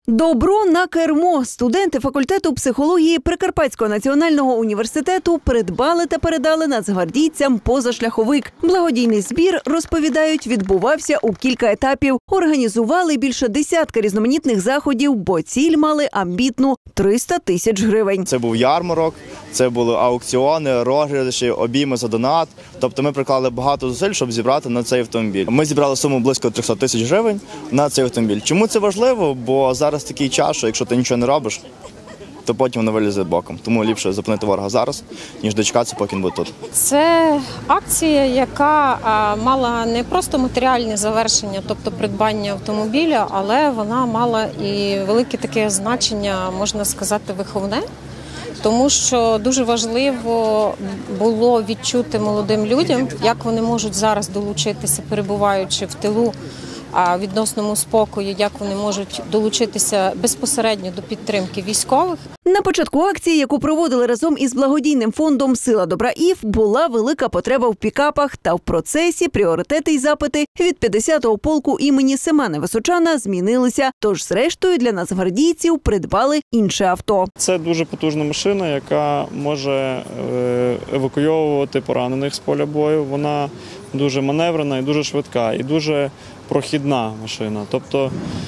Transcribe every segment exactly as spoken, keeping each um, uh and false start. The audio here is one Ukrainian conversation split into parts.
Добро на кермо. Студенти факультету психології Прикарпатського національного університету придбали та передали нацгвардійцям позашляховик. Благодійний збір, розповідають, відбувався у кілька етапів. Організували більше десятка різноманітних заходів, бо ціль мали амбітну – триста тисяч гривень. Це був ярмарок, це були аукціони, розіграші, обійми за донат. Тобто ми приклали багато зусиль, щоб зібрати на цей автомобіль. Ми зібрали суму близько триста тисяч гривень на цей автомобіль. Чому це важливо? Бо зараз Зараз такий час, що якщо ти нічого не робиш, то потім воно вилізе боком. Тому ліпше зупинити ворога зараз, ніж дочекатися, поки він буде тут. Це акція, яка мала не просто матеріальне завершення, тобто придбання автомобіля, але вона мала і велике таке значення, можна сказати, виховне. Тому що дуже важливо було відчути молодим людям, як вони можуть зараз долучитися, перебуваючи в тилу, а відносному спокою, як вони можуть долучитися безпосередньо до підтримки військових. На початку акції, яку проводили разом із благодійним фондом «Сила добра ІФ», була велика потреба в пікапах, та в процесі пріоритети й запити від п'ятдесятого полку імені Семена Височана змінилися. Тож, зрештою, для нацгвардійців придбали інше авто. Це дуже потужна машина, яка може евакуйовувати поранених з поля бою. Вона дуже маневрена і дуже швидка, і дуже прохідна машина. Тобто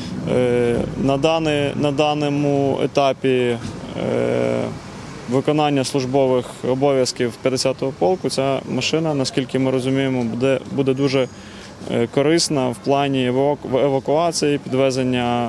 на, даний, на даному етапі виконання службових обов'язків п'ятдесятого полку ця машина, наскільки ми розуміємо, буде, буде дуже корисна в плані евакуації, підвезення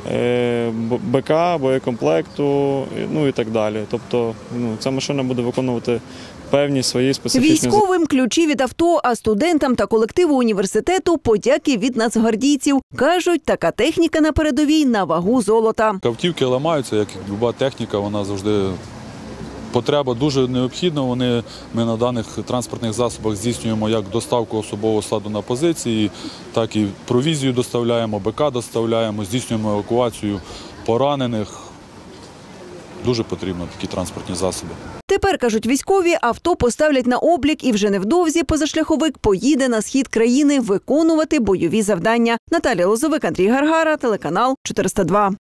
БК, боєкомплекту, ну і так далі. Тобто ну, ця машина буде виконувати певні свої специфічні... Військовим ключі від авто, а студентам та колективу університету подяки від нацгвардійців. Кажуть, така техніка на передовій на вагу золота. Автівки ламаються, як і люба техніка, вона завжди... Потреба дуже необхідна. Вони, ми на даних транспортних засобах здійснюємо як доставку особового складу на позиції, так і провізію доставляємо, БК доставляємо, здійснюємо евакуацію поранених. Дуже потрібні такі транспортні засоби. Тепер, кажуть військові, авто поставлять на облік і вже невдовзі позашляховик поїде на схід країни виконувати бойові завдання. Наталія Лозовик, Андрій Гаргара, телеканал чотириста два.